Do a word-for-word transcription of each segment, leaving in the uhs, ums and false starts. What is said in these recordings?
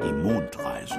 Die Mondreise.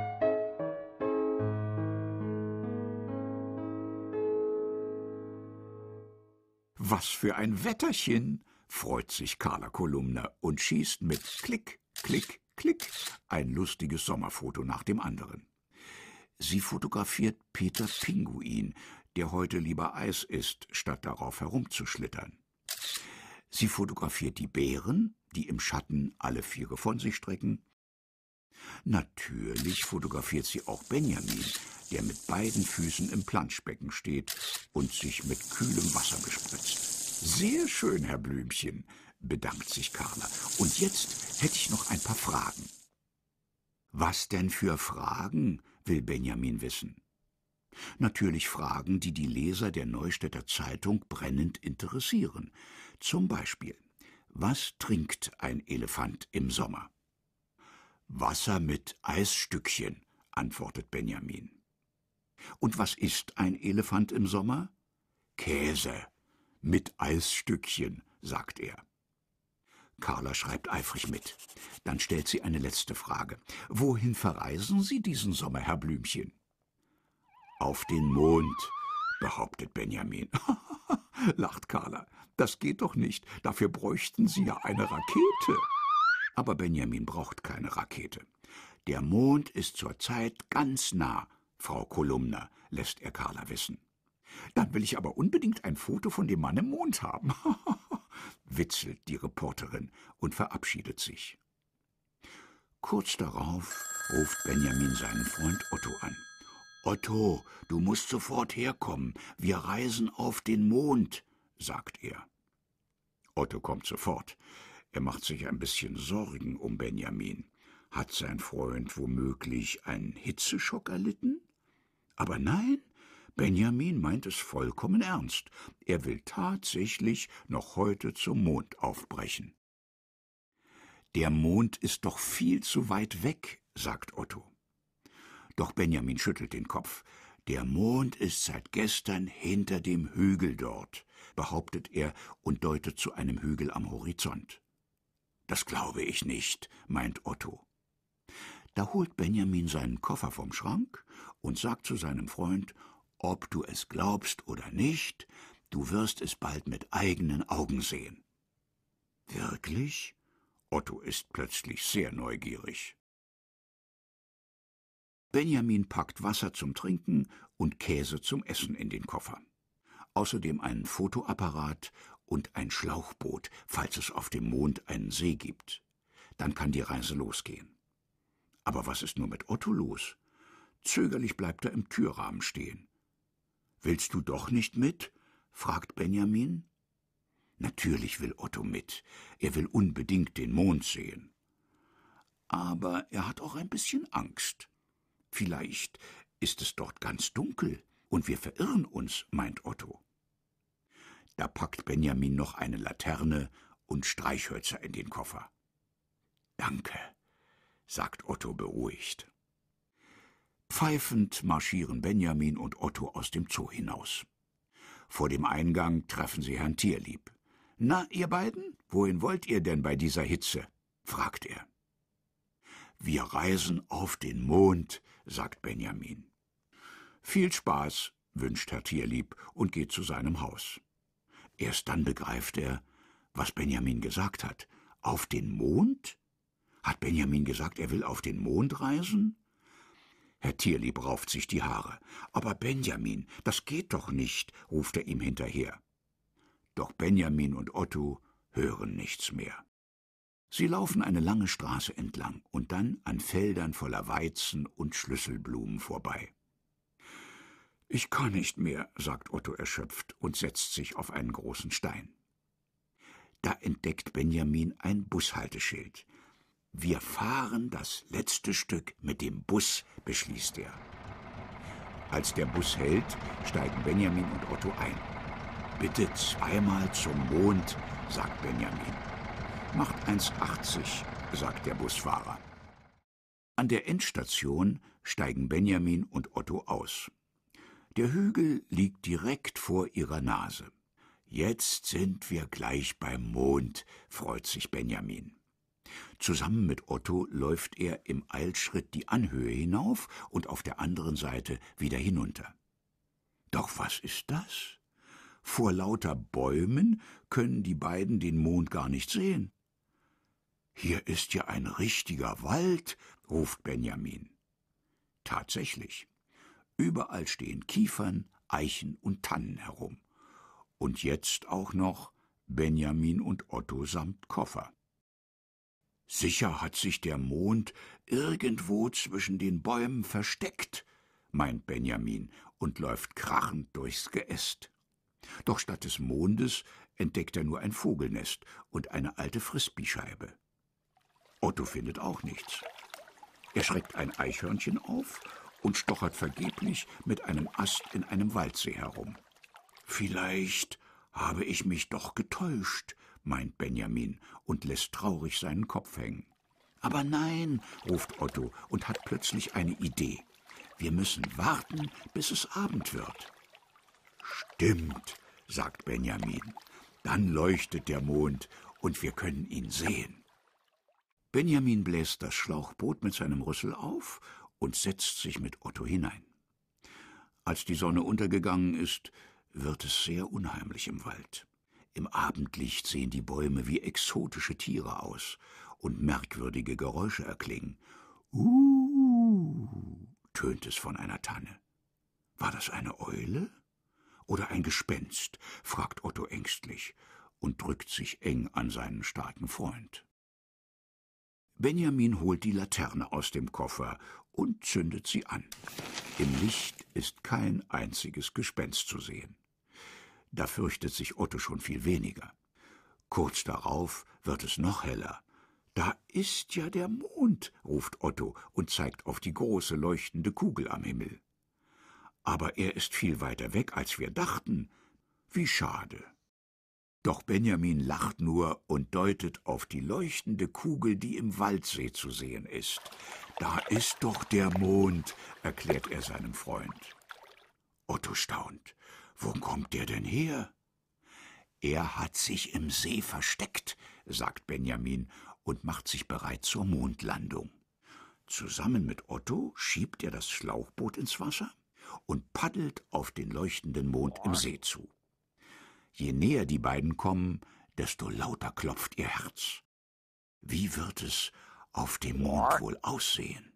Was für ein Wetterchen, freut sich Carla Kolumna und schießt mit Klick, Klick, Klick ein lustiges Sommerfoto nach dem anderen. Sie fotografiert Peter Pinguin, der heute lieber Eis isst, statt darauf herumzuschlittern. Sie fotografiert die Bären, die im Schatten alle Viere von sich strecken. Natürlich fotografiert sie auch Benjamin, der mit beiden Füßen im Planschbecken steht und sich mit kühlem Wasser bespritzt. »Sehr schön, Herr Blümchen«, bedankt sich Carla. »Und jetzt hätte ich noch ein paar Fragen.« »Was denn für Fragen?«, will Benjamin wissen. Natürlich Fragen, die die Leser der Neustädter Zeitung brennend interessieren. Zum Beispiel: Was trinkt ein Elefant im Sommer? »Wasser mit Eisstückchen«, antwortet Benjamin. »Und was isst ein Elefant im Sommer?« »Käse mit Eisstückchen«, sagt er. Carla schreibt eifrig mit. Dann stellt sie eine letzte Frage. »Wohin verreisen Sie diesen Sommer, Herr Blümchen?« »Auf den Mond«, behauptet Benjamin. Lacht Carla. »Das geht doch nicht, dafür bräuchten Sie ja eine Rakete.« Aber Benjamin braucht keine Rakete. »Der Mond ist zurzeit ganz nah, Frau Kolumna«, lässt er Carla wissen. »Dann will ich aber unbedingt ein Foto von dem Mann im Mond haben«, witzelt die Reporterin und verabschiedet sich. Kurz darauf ruft Benjamin seinen Freund Otto an. »Otto, du musst sofort herkommen, wir reisen auf den Mond«, sagt er. Otto kommt sofort. Er macht sich ein bisschen Sorgen um Benjamin. Hat sein Freund womöglich einen Hitzeschock erlitten? Aber nein, Benjamin meint es vollkommen ernst. Er will tatsächlich noch heute zum Mond aufbrechen. »Der Mond ist doch viel zu weit weg«, sagt Otto. Doch Benjamin schüttelt den Kopf. »Der Mond ist seit gestern hinter dem Hügel dort«, behauptet er und deutet zu einem Hügel am Horizont. »Das glaube ich nicht«, meint Otto. Da holt Benjamin seinen Koffer vom Schrank und sagt zu seinem Freund: »Ob du es glaubst oder nicht, du wirst es bald mit eigenen Augen sehen.« »Wirklich?« Otto ist plötzlich sehr neugierig. Benjamin packt Wasser zum Trinken und Käse zum Essen in den Koffer. Außerdem einen Fotoapparat und ein Schlauchboot, falls es auf dem Mond einen See gibt. Dann kann die Reise losgehen. Aber was ist nur mit Otto los? Zögerlich bleibt er im Türrahmen stehen. »Willst du doch nicht mit?«, fragt Benjamin. Natürlich will Otto mit. Er will unbedingt den Mond sehen. Aber er hat auch ein bisschen Angst. Vielleicht ist es dort ganz dunkel und wir verirren uns, meint Otto. Da packt Benjamin noch eine Laterne und Streichhölzer in den Koffer. »Danke«, sagt Otto beruhigt. Pfeifend marschieren Benjamin und Otto aus dem Zoo hinaus. Vor dem Eingang treffen sie Herrn Tierlieb. »Na, ihr beiden, wohin wollt ihr denn bei dieser Hitze?«, fragt er. »Wir reisen auf den Mond«, sagt Benjamin. »Viel Spaß«, wünscht Herr Tierlieb und geht zu seinem Haus. Erst dann begreift er, was Benjamin gesagt hat. Auf den Mond? Hat Benjamin gesagt, er will auf den Mond reisen? Herr Tierlieb rauft sich die Haare. »Aber Benjamin, das geht doch nicht«, ruft er ihm hinterher. Doch Benjamin und Otto hören nichts mehr. Sie laufen eine lange Straße entlang und dann an Feldern voller Weizen und Schlüsselblumen vorbei. »Ich kann nicht mehr«, sagt Otto erschöpft und setzt sich auf einen großen Stein. Da entdeckt Benjamin ein Bushalteschild. »Wir fahren das letzte Stück mit dem Bus«, beschließt er. Als der Bus hält, steigen Benjamin und Otto ein. »Bitte zweimal zum Mond«, sagt Benjamin. »Macht eins achtzig«, sagt der Busfahrer. An der Endstation steigen Benjamin und Otto aus. Der Hügel liegt direkt vor ihrer Nase. »Jetzt sind wir gleich beim Mond«, freut sich Benjamin. Zusammen mit Otto läuft er im Eilschritt die Anhöhe hinauf und auf der anderen Seite wieder hinunter. Doch was ist das? Vor lauter Bäumen können die beiden den Mond gar nicht sehen. »Hier ist ja ein richtiger Wald«, ruft Benjamin. Tatsächlich. Überall stehen Kiefern, Eichen und Tannen herum. Und jetzt auch noch Benjamin und Otto samt Koffer. »Sicher hat sich der Mond irgendwo zwischen den Bäumen versteckt«, meint Benjamin und läuft krachend durchs Geäst. Doch statt des Mondes entdeckt er nur ein Vogelnest und eine alte Frisbee-Scheibe. Otto findet auch nichts. Er schreckt ein Eichhörnchen auf und stochert vergeblich mit einem Ast in einem Waldsee herum. »Vielleicht habe ich mich doch getäuscht«, meint Benjamin und lässt traurig seinen Kopf hängen. »Aber nein«, ruft Otto und hat plötzlich eine Idee. »Wir müssen warten, bis es Abend wird.« »Stimmt«, sagt Benjamin. »Dann leuchtet der Mond und wir können ihn sehen.« Benjamin bläst das Schlauchboot mit seinem Rüssel auf und setzt sich mit Otto hinein. Als die Sonne untergegangen ist, wird es sehr unheimlich im Wald. Im Abendlicht sehen die Bäume wie exotische Tiere aus und merkwürdige Geräusche erklingen. »Uh«, tönt es von einer Tanne. »War das eine Eule oder ein Gespenst?« fragt Otto ängstlich und drückt sich eng an seinen starken Freund. Benjamin holt die Laterne aus dem Koffer und zündet sie an. Im Licht ist kein einziges Gespenst zu sehen. Da fürchtet sich Otto schon viel weniger. Kurz darauf wird es noch heller. »Da ist ja der Mond«, ruft Otto und zeigt auf die große leuchtende Kugel am Himmel. »Aber er ist viel weiter weg, als wir dachten. Wie schade.« Doch Benjamin lacht nur und deutet auf die leuchtende Kugel, die im Waldsee zu sehen ist. »Da ist doch der Mond«, erklärt er seinem Freund. Otto staunt. »Wo kommt der denn her?« »Er hat sich im See versteckt«, sagt Benjamin und macht sich bereit zur Mondlandung. Zusammen mit Otto schiebt er das Schlauchboot ins Wasser und paddelt auf den leuchtenden Mond im See zu. Je näher die beiden kommen, desto lauter klopft ihr Herz. Wie wird es auf dem Mond wohl aussehen?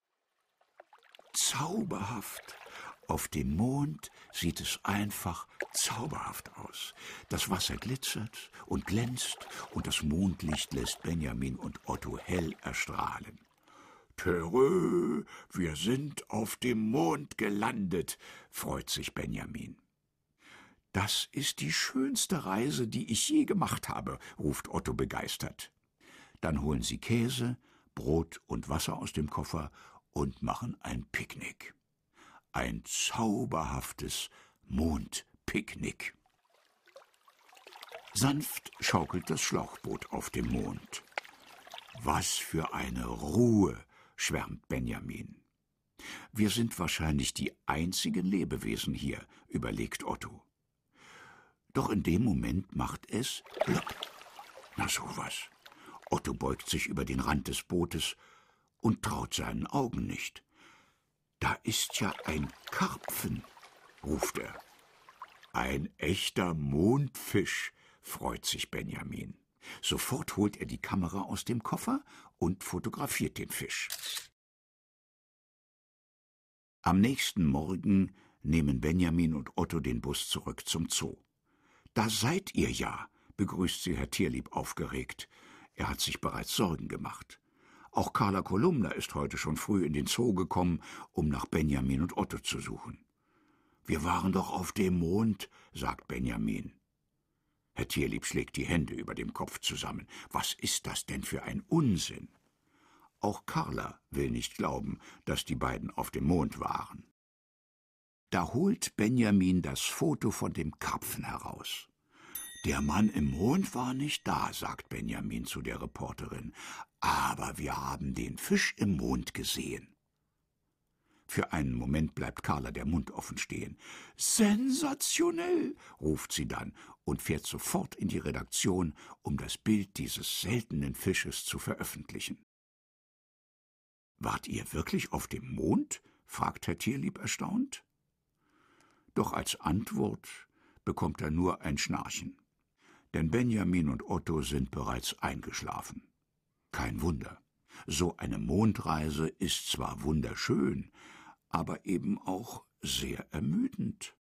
Zauberhaft! Auf dem Mond sieht es einfach zauberhaft aus. Das Wasser glitzert und glänzt und das Mondlicht lässt Benjamin und Otto hell erstrahlen. »Terö, wir sind auf dem Mond gelandet«, freut sich Benjamin. »Das ist die schönste Reise, die ich je gemacht habe«, ruft Otto begeistert. Dann holen sie Käse, Brot und Wasser aus dem Koffer und machen ein Picknick. Ein zauberhaftes Mondpicknick. Sanft schaukelt das Schlauchboot auf dem Mond. »Was für eine Ruhe«, schwärmt Benjamin. »Wir sind wahrscheinlich die einzigen Lebewesen hier«, überlegt Otto. Doch in dem Moment macht es plopp. Na sowas. Otto beugt sich über den Rand des Bootes und traut seinen Augen nicht. »Da ist ja ein Karpfen«, ruft er. »Ein echter Mondfisch«, freut sich Benjamin. Sofort holt er die Kamera aus dem Koffer und fotografiert den Fisch. Am nächsten Morgen nehmen Benjamin und Otto den Bus zurück zum Zoo. »Da seid ihr ja«, begrüßt sie Herr Tierlieb aufgeregt. Er hat sich bereits Sorgen gemacht. Auch Carla Kolumna ist heute schon früh in den Zoo gekommen, um nach Benjamin und Otto zu suchen. »Wir waren doch auf dem Mond«, sagt Benjamin. Herr Tierlieb schlägt die Hände über dem Kopf zusammen. Was ist das denn für ein Unsinn? Auch Carla will nicht glauben, dass die beiden auf dem Mond waren. Da holt Benjamin das Foto von dem Karpfen heraus. »Der Mann im Mond war nicht da«, sagt Benjamin zu der Reporterin, »aber wir haben den Fisch im Mond gesehen.« Für einen Moment bleibt Carla der Mund offen stehen. »Sensationell«, ruft sie dann und fährt sofort in die Redaktion, um das Bild dieses seltenen Fisches zu veröffentlichen. »Wart ihr wirklich auf dem Mond?« fragt Herr Tierlieb erstaunt. Doch als Antwort bekommt er nur ein Schnarchen. Denn Benjamin und Otto sind bereits eingeschlafen. Kein Wunder. So eine Mondreise ist zwar wunderschön, aber eben auch sehr ermüdend.